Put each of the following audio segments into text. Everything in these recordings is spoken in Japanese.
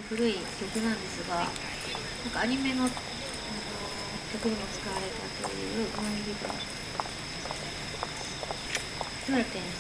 古い曲なんですが、なんかアニメの、曲にも使われたというムーンリバーの演奏です。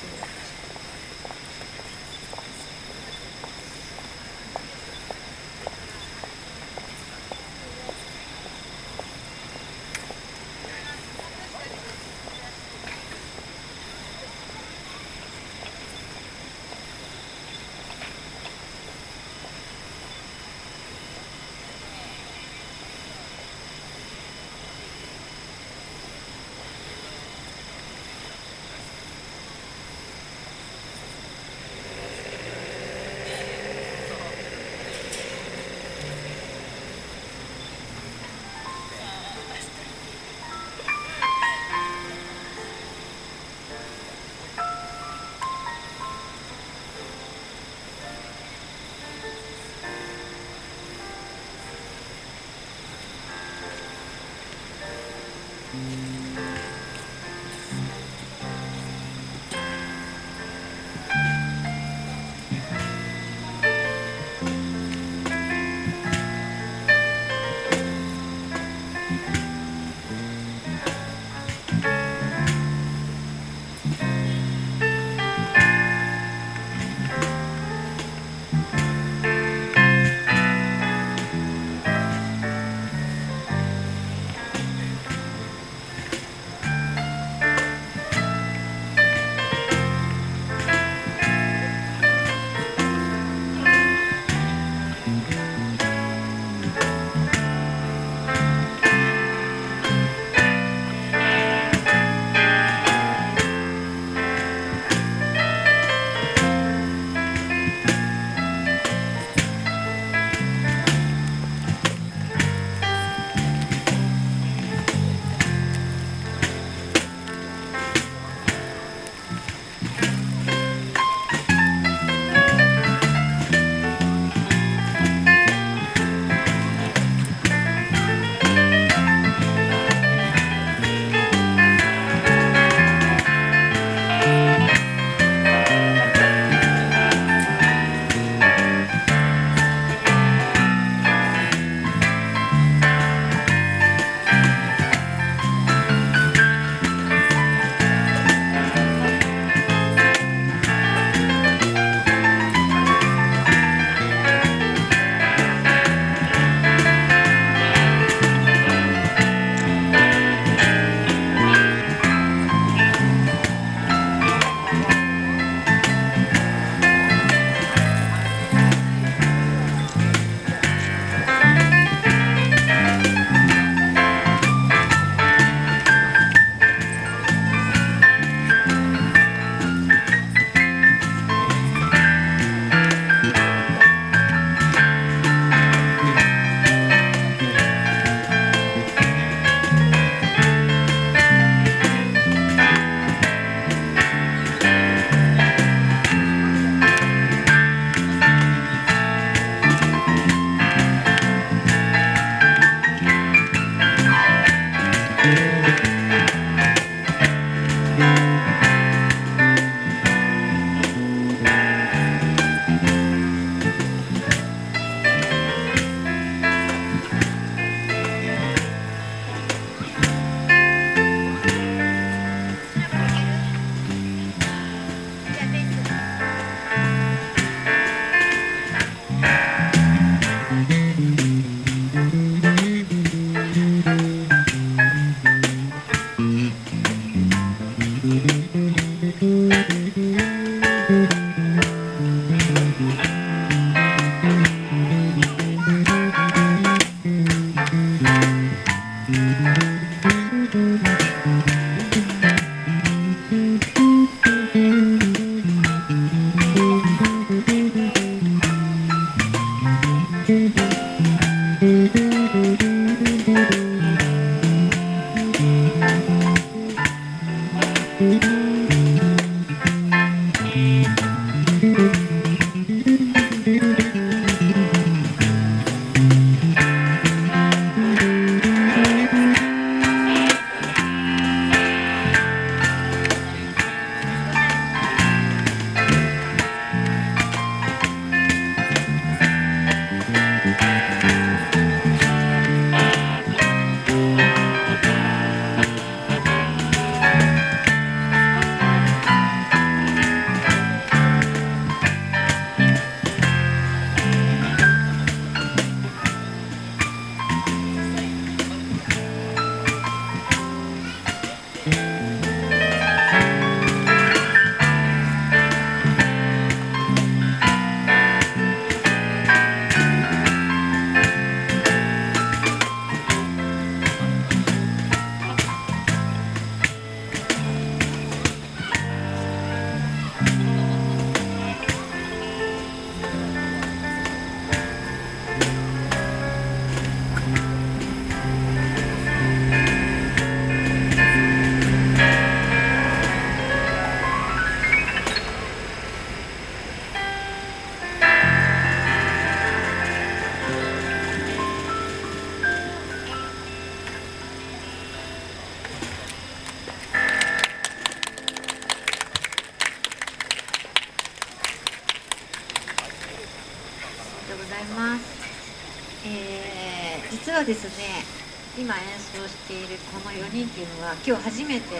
実はですね、今演奏しているこの4人っていうのは今日初めて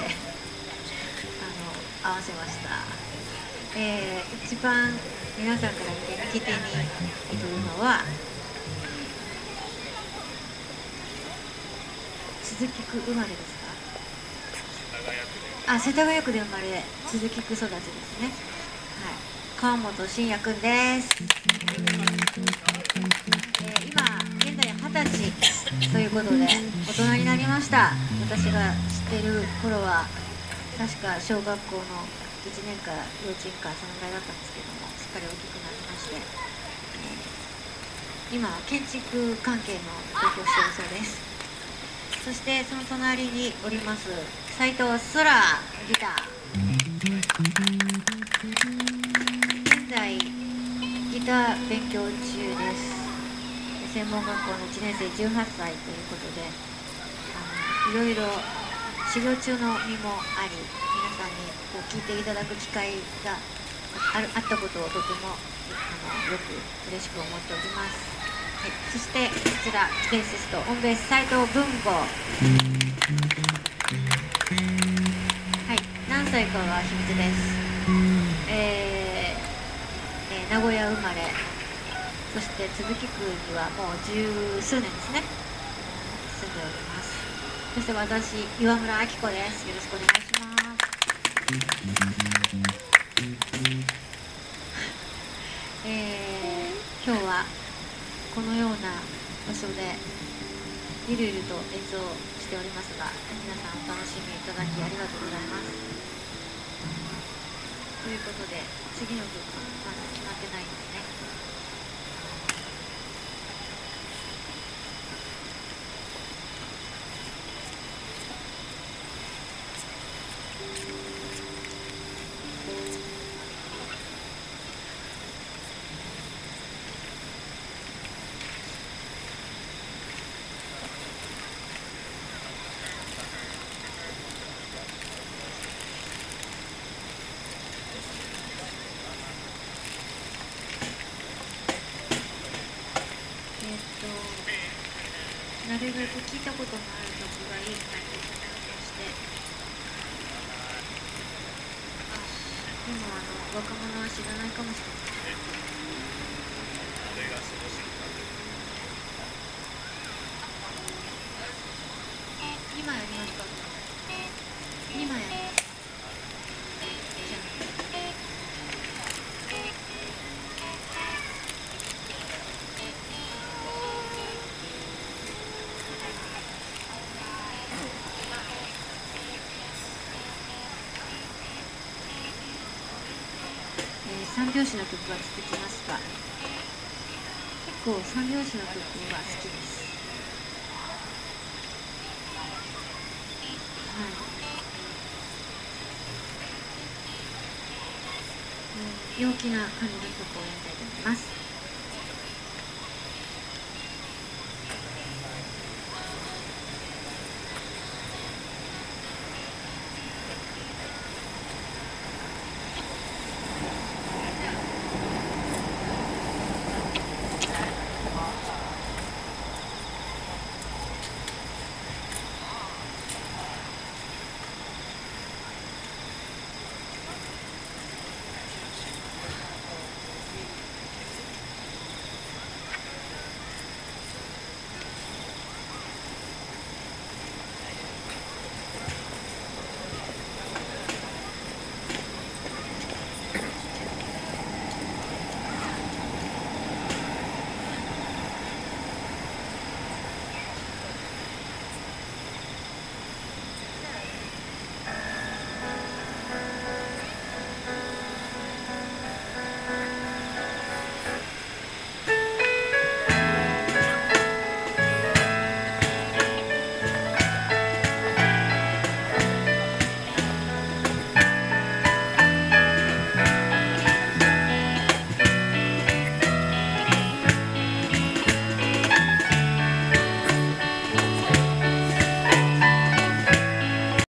合わせました。一番皆さんから見て右手にいるのは鈴木区生まれですか？世田谷区で生まれ、鈴木区育ちですね。はい、川本真也くんです。今現在20歳ということで大人になりました。私が知ってる頃は確か小学校の1年か幼稚園かそのぐらいだったんですけども、すっかり大きくなりまして、今は建築関係の勉強をしているそうです。そしてその隣におります斉藤すらギター。現在ギター勉強中です。専門学校の1年生18歳ということで、いろいろ修行中の身もあり、皆さんにこう聞いていただく機会があったことをとてもよく嬉しく思っております。はい、そしてこちらベーシストオンベース斉藤文吾。はい、何歳かは秘密です。名古屋生まれ、そして都筑区にはもう十数年ですね、住んでおります。そして私岩村明子です。よろしくお願いします。今日はこのような場所でゆるゆると演奏しておりますが、皆さんお楽しみいただきありがとうございます。ということで次の曲まだ決まってないんですね。なるべく聞いたことのある曲がいいなとして、でも若者は知らないかもしれない。今やりますか？2枚やります。じゃあ三拍子の曲が続きますが、結構三拍子の曲は好きです。はい、陽気な感じの曲をやりたいと思います。